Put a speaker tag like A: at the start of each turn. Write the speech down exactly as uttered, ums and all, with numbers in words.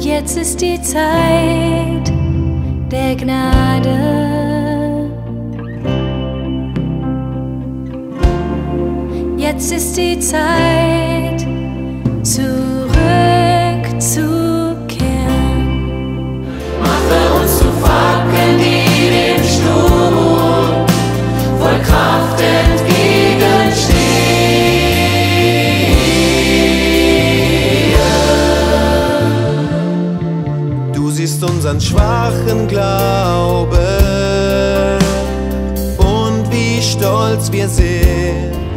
A: Jetzt ist die Zeit der Gnade. Jetzt ist die Zeit, zurückzukehren.
B: Mache uns zu Fackeln, die dem Sturm voll Kraft entgegenstehen.
C: Du siehst unseren schwachen Glauben und wie stolz wir sind.